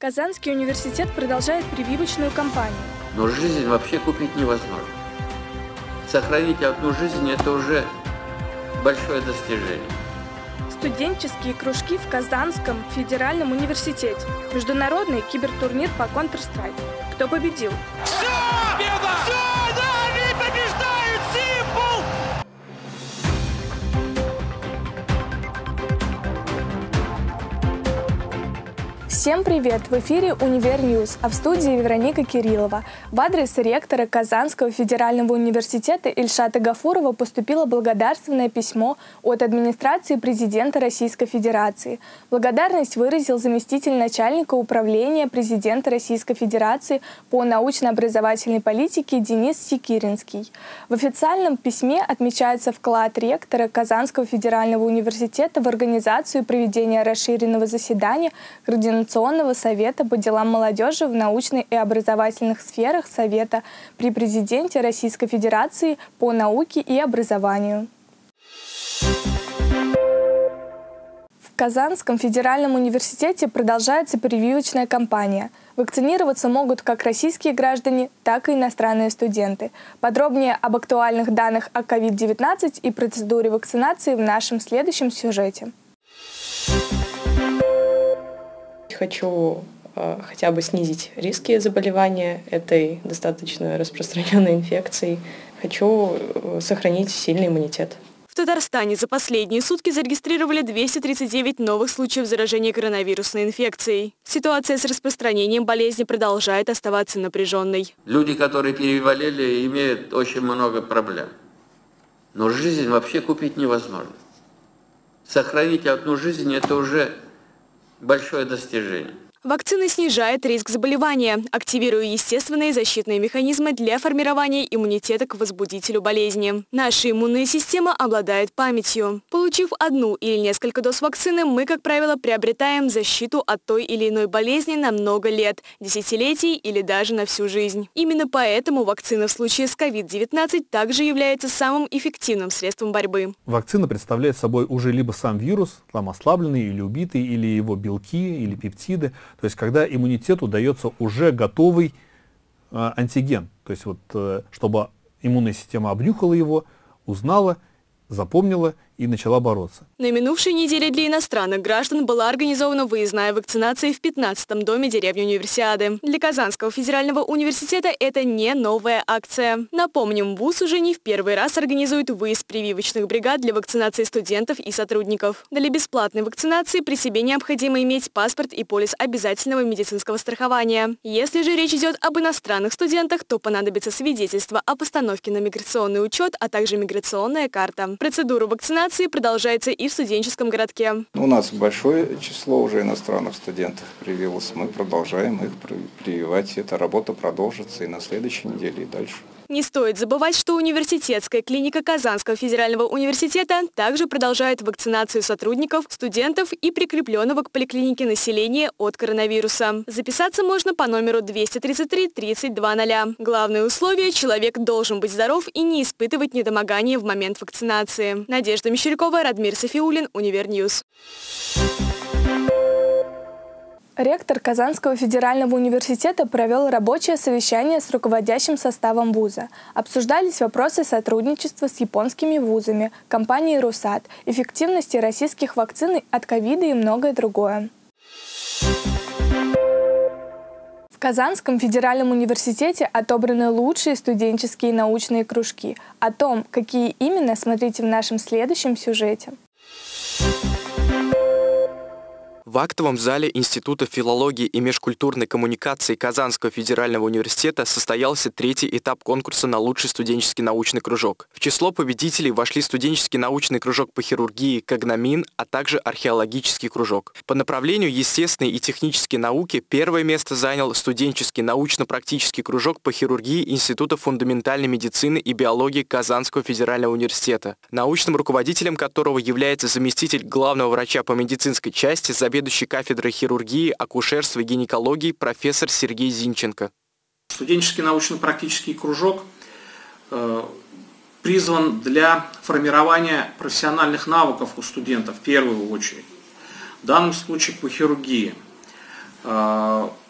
Казанский университет продолжает прививочную кампанию. Но жизнь вообще купить невозможно. Сохранить одну жизнь – это уже большое достижение. Студенческие кружки в Казанском федеральном университете. Международный кибертурнир по Counter-Strike. Кто победил? Все! Победа! Все! Да, они побеждают! Символ! Всем привет! В эфире Универньюз, а в студии Вероника Кириллова. В адрес ректора Казанского федерального университета Ильшата Гафурова поступило благодарственное письмо от администрации президента Российской Федерации. Благодарность выразил заместитель начальника управления президента Российской Федерации по научно-образовательной политике Денис Секиринский. В официальном письме отмечается вклад ректора Казанского федерального университета в организацию и проведение расширенного заседания Координационного совета по делам молодежи в научной и образовательных сферах Совета при президенте Российской Федерации по науке и образованию. В Казанском федеральном университете продолжается прививочная кампания. Вакцинироваться могут как российские граждане, так и иностранные студенты. Подробнее об актуальных данных о COVID-19 и процедуре вакцинации в нашем следующем сюжете. Хочу хотя бы снизить риски заболевания этой достаточно распространенной инфекцией. Хочу сохранить сильный иммунитет. В Татарстане за последние сутки зарегистрировали 239 новых случаев заражения коронавирусной инфекцией. Ситуация с распространением болезни продолжает оставаться напряженной. Люди, которые переболели, имеют очень много проблем. Но жизнь вообще купить невозможно. Сохранить одну жизнь – это уже большое достижение. Вакцина снижает риск заболевания, активируя естественные защитные механизмы для формирования иммунитета к возбудителю болезни. Наша иммунная система обладает памятью. Получив одну или несколько доз вакцины, мы, как правило, приобретаем защиту от той или иной болезни на много лет, десятилетий или даже на всю жизнь. Именно поэтому вакцина в случае с COVID-19 также является самым эффективным средством борьбы. Вакцина представляет собой уже либо сам вирус, там ослабленный или убитый, или его белки, или пептиды. То есть, когда иммунитету дается уже готовый антиген, то есть, чтобы иммунная система обнюхала его, узнала, запомнила и начала бороться. На минувшей неделе для иностранных граждан была организована выездная вакцинация в 15-м доме деревни Универсиады. Для Казанского федерального университета это не новая акция. Напомним, вуз уже не в первый раз организует выезд прививочных бригад для вакцинации студентов и сотрудников. Для бесплатной вакцинации при себе необходимо иметь паспорт и полис обязательного медицинского страхования. Если же речь идет об иностранных студентах, то понадобится свидетельство о постановке на миграционный учет, а также миграционная карта. Процедура вакцинации продолжается и в студенческом городке. У нас большое число уже иностранных студентов привилось. Мы продолжаем их прививать. Эта работа продолжится и на следующей неделе, и дальше. Не стоит забывать, что университетская клиника Казанского федерального университета также продолжает вакцинацию сотрудников, студентов и прикрепленного к поликлинике населения от коронавируса. Записаться можно по номеру 233 3200. Главное условие – человек должен быть здоров и не испытывать недомогания в момент вакцинации. Надежда Мещерякова, Радмир Софиулин, Универньюз. Ректор Казанского федерального университета провел рабочее совещание с руководящим составом вуза. Обсуждались вопросы сотрудничества с японскими вузами, компанией «Русат», эффективности российских вакцин от ковида и многое другое. В Казанском федеральном университете отобраны лучшие студенческие научные кружки. О том, какие именно, смотрите в нашем следующем сюжете. В актовом зале Института филологии и межкультурной коммуникации Казанского федерального университета состоялся третий этап конкурса на лучший студенческий научный кружок. В число победителей вошли студенческий научный кружок по хирургии «Когномин», а также археологический кружок. По направлению естественные и технические науки первое место занял студенческий научно-практический кружок по хирургии Института фундаментальной медицины и биологии Казанского федерального университета, научным руководителем которого является заместитель главного врача по медицинской части, заведующий кафедрой хирургии, акушерства и гинекологии профессор Сергей Зинченко. Студенческий научно-практический кружок призван для формирования профессиональных навыков у студентов в первую очередь. В данном случае по хирургии.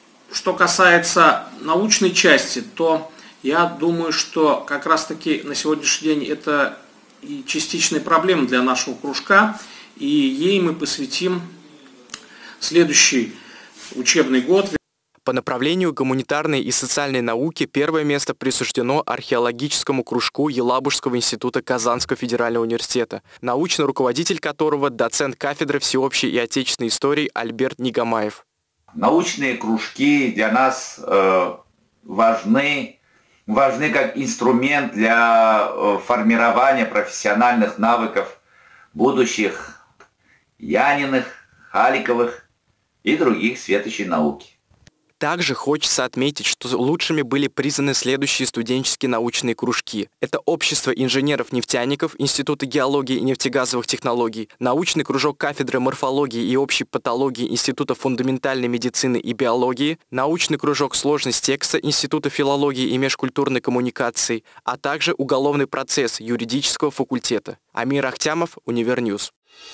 Что касается научной части, то я думаю, что как раз-таки на сегодняшний день это и частичная проблема для нашего кружка, и ей мы посвятим следующий учебный год. По направлению гуманитарной и социальной науки первое место присуждено археологическому кружку Елабужского института Казанского федерального университета, научный руководитель которого доцент кафедры всеобщей и отечественной истории Альберт Нигамаев. Научные кружки для нас важны как инструмент для формирования профессиональных навыков будущих Яниных, Халиковых и других светочей науки. Также хочется отметить, что лучшими были признаны следующие студенческие научные кружки. Это Общество инженеров-нефтяников Института геологии и нефтегазовых технологий, научный кружок кафедры морфологии и общей патологии Института фундаментальной медицины и биологии, научный кружок сложность текста Института филологии и межкультурной коммуникации, а также уголовный процесс юридического факультета. Амир Ахтямов, Универньюз.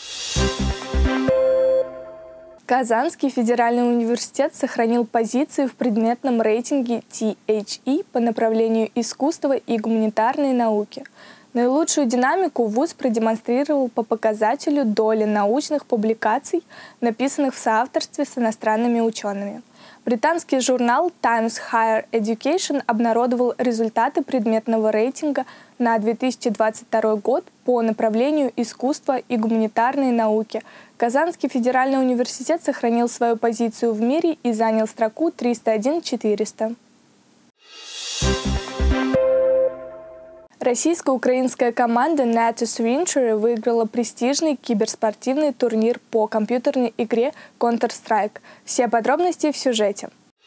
Казанский федеральный университет сохранил позиции в предметном рейтинге THE по направлению искусства и гуманитарной науки. Наилучшую динамику вуз продемонстрировал по показателю доли научных публикаций, написанных в соавторстве с иностранными учеными. Британский журнал Times Higher Education обнародовал результаты предметного рейтинга на 2022 год по направлению искусства и гуманитарной науки. Казанский федеральный университет сохранил свою позицию в мире и занял строку 301-400. Российско-украинская команда Natus Venture выиграла престижный киберспортивный турнир по компьютерной игре Counter-Strike. Все подробности в сюжете.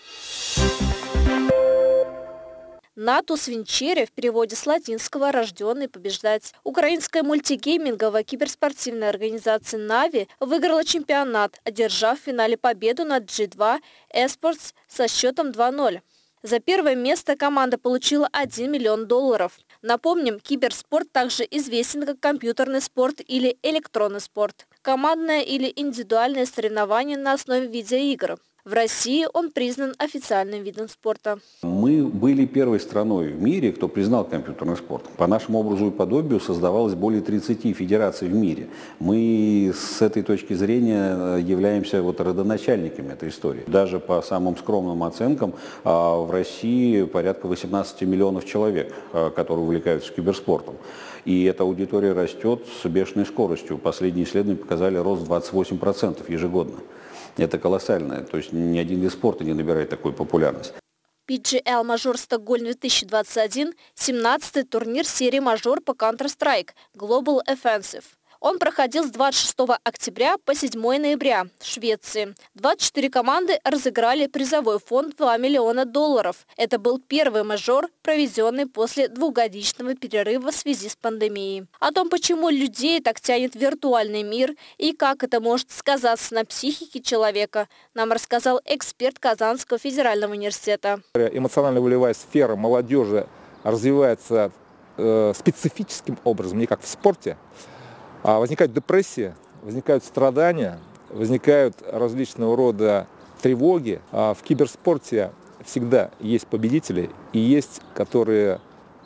Natus Venture в переводе с латинского «рожденный побеждать». Украинская мультигейминговая киберспортивная организация Na'Vi выиграла чемпионат, одержав в финале победу над G2 Esports со счетом 2-0. За первое место команда получила $1 миллион. Напомним, киберспорт также известен как компьютерный спорт или электронный спорт, командное или индивидуальное соревнование на основе видеоигр. В России он признан официальным видом спорта. Мы были первой страной в мире, кто признал компьютерный спорт. По нашему образу и подобию создавалось более 30 федераций в мире. Мы с этой точки зрения являемся родоначальниками этой истории. Даже по самым скромным оценкам в России порядка 18 миллионов человек, которые увлекаются киберспортом. И эта аудитория растет с бешеной скоростью. Последние исследования показали рост 28% ежегодно. Это колоссально. То есть ни один вид спорта не набирает такой популярность. PGL Мажор Стокгольм 2021 – 17-й турнир серии Мажор по Counter-Strike Global Offensive. Он проходил с 26 октября по 7 ноября в Швеции. 24 команды разыграли призовой фонд $2 миллиона. Это был первый мажор, проведенный после двухгодичного перерыва в связи с пандемией. О том, почему людей так тянет в виртуальный мир и как это может сказаться на психике человека, нам рассказал эксперт Казанского федерального университета. Эмоционально-волевая сфера молодежи развивается специфическим образом, не как в спорте. Возникает депрессия, возникают страдания, возникают различного рода тревоги. В киберспорте всегда есть победители и есть, которые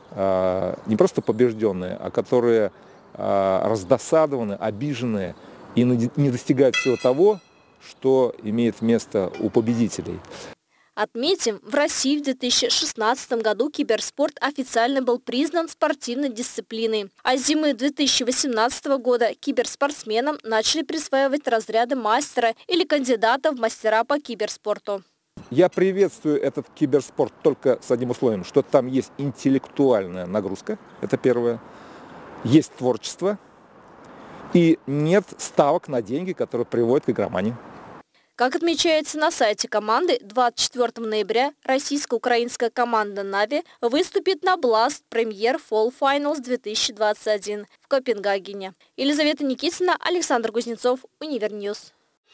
не просто побежденные, а которые раздосадованы, обиженные и не достигают всего того, что имеет место у победителей. Отметим, в России в 2016 году киберспорт официально был признан спортивной дисциплиной. А с зимы 2018 года киберспортсменам начали присваивать разряды мастера или кандидата в мастера по киберспорту. Я приветствую этот киберспорт только с одним условием, что там есть интеллектуальная нагрузка, это первое, есть творчество и нет ставок на деньги, которые приводят к игромании. Как отмечается на сайте команды, 24 ноября российско-украинская команда Na'Vi выступит на Blast Premier Fall Finals 2021 в Копенгагене. Елизавета Никитина, Александр Кузнецов, Универньюз.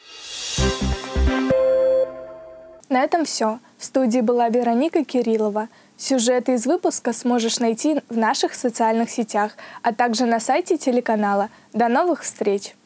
На этом все. В студии была Вероника Кириллова. Сюжеты из выпуска сможешь найти в наших социальных сетях, а также на сайте телеканала. До новых встреч!